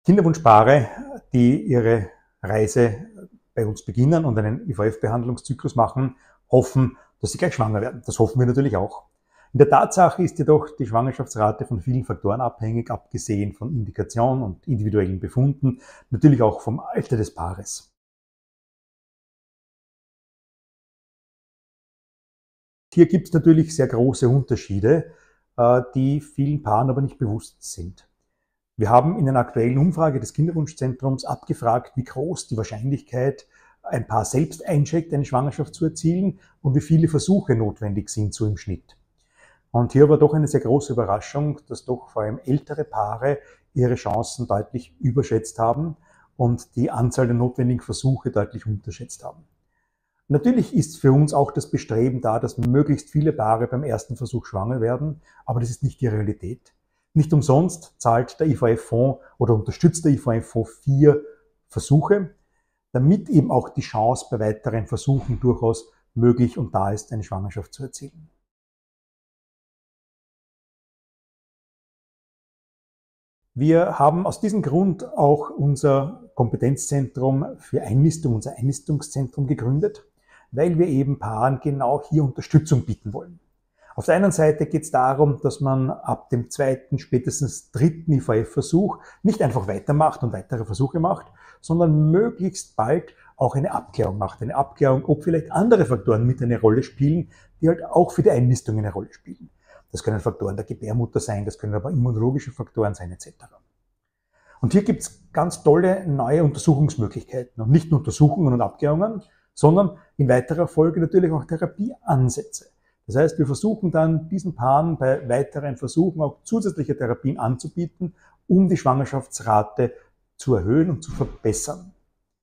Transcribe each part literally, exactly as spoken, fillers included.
Kinderwunschpaare, die ihre Reise bei uns beginnen und einen I V F-Behandlungszyklus machen, hoffen, dass sie gleich schwanger werden. Das hoffen wir natürlich auch. In der Tatsache ist jedoch die Schwangerschaftsrate von vielen Faktoren abhängig, abgesehen von Indikationen und individuellen Befunden, natürlich auch vom Alter des Paares. Hier gibt es natürlich sehr große Unterschiede, die vielen Paaren aber nicht bewusst sind. Wir haben in einer aktuellen Umfrage des Kinderwunschzentrums abgefragt, wie groß die Wahrscheinlichkeit ein Paar selbst einschätzt, eine Schwangerschaft zu erzielen und wie viele Versuche notwendig sind so im Schnitt. Und hier war doch eine sehr große Überraschung, dass doch vor allem ältere Paare ihre Chancen deutlich überschätzt haben und die Anzahl der notwendigen Versuche deutlich unterschätzt haben. Natürlich ist für uns auch das Bestreben da, dass möglichst viele Paare beim ersten Versuch schwanger werden, aber das ist nicht die Realität. Nicht umsonst zahlt der I V F-Fonds oder unterstützt der I V F-Fonds vier Versuche, damit eben auch die Chance bei weiteren Versuchen durchaus möglich und da ist, eine Schwangerschaft zu erzielen. Wir haben aus diesem Grund auch unser Kompetenzzentrum für Einnistung, unser Einnistungszentrum gegründet, weil wir eben Paaren genau hier Unterstützung bieten wollen. Auf der einen Seite geht es darum, dass man ab dem zweiten, spätestens dritten I V F-Versuch nicht einfach weitermacht und weitere Versuche macht, sondern möglichst bald auch eine Abklärung macht. Eine Abklärung, ob vielleicht andere Faktoren mit eine Rolle spielen, die halt auch für die Einnistung eine Rolle spielen. Das können Faktoren der Gebärmutter sein, das können aber immunologische Faktoren sein et cetera. Und hier gibt es ganz tolle neue Untersuchungsmöglichkeiten. Und nicht nur Untersuchungen und Abklärungen, sondern in weiterer Folge natürlich auch Therapieansätze. Das heißt, wir versuchen dann diesen Paaren bei weiteren Versuchen auch zusätzliche Therapien anzubieten, um die Schwangerschaftsrate zu erhöhen und zu verbessern.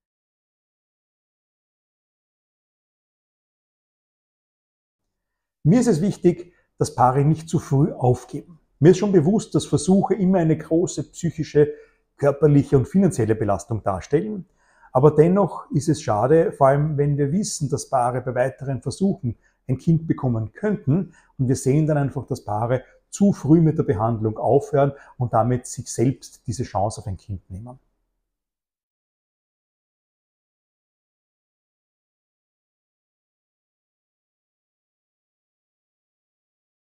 Mir ist es wichtig, dass Paare nicht zu früh aufgeben. Mir ist schon bewusst, dass Versuche immer eine große psychische, körperliche und finanzielle Belastung darstellen. Aber dennoch ist es schade, vor allem wenn wir wissen, dass Paare bei weiteren Versuchen ein Kind bekommen könnten und wir sehen dann einfach, dass Paare zu früh mit der Behandlung aufhören und damit sich selbst diese Chance auf ein Kind nehmen.